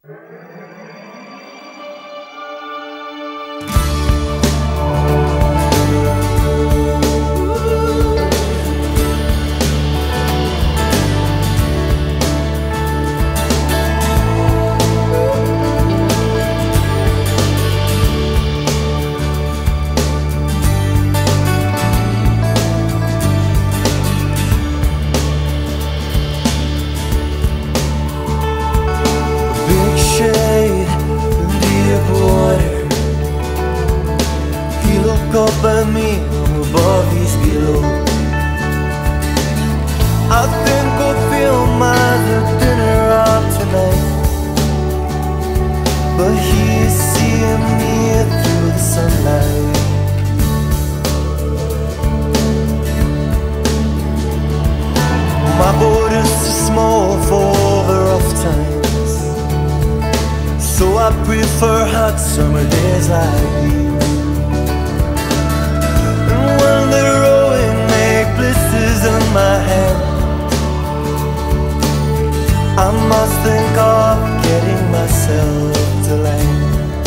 Up at me from above, he's below. I think I'll feel my dinner out tonight, but he's seeing me through the sunlight. My boat is too small for the rough times, so I prefer hot summer days like these. When the rowing make blisters in my hand, I must think of getting myself to land.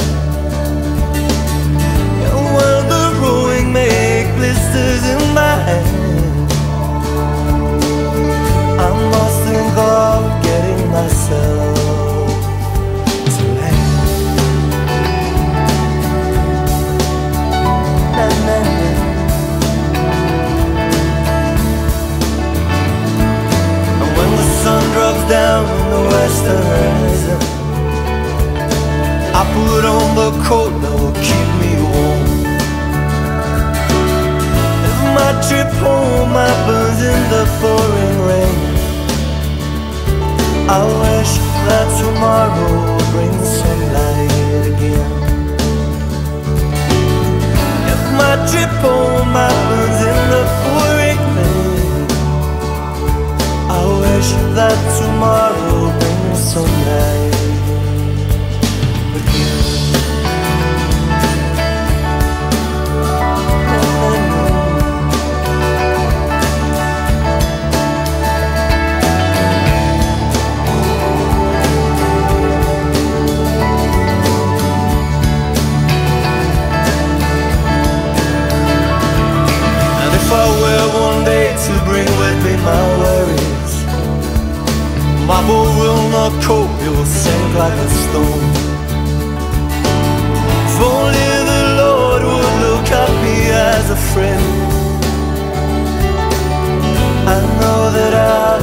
And when the rowing make blisters in my hand, I must think of getting myself to land. Na, na, na. Sun drops down in the western horizon, I put on the coat that will keep me warm. If my trip home happens in the pouring rain, I wish that tomorrow would bring sunlight again. If my trip home happens in the pouring rain, I wish that tomorrow brings sunlight again. And if I were one day to bring with me my worries, my boat will not cope, it will sink like a stone. If only the Lord would look at me as a friend, I know that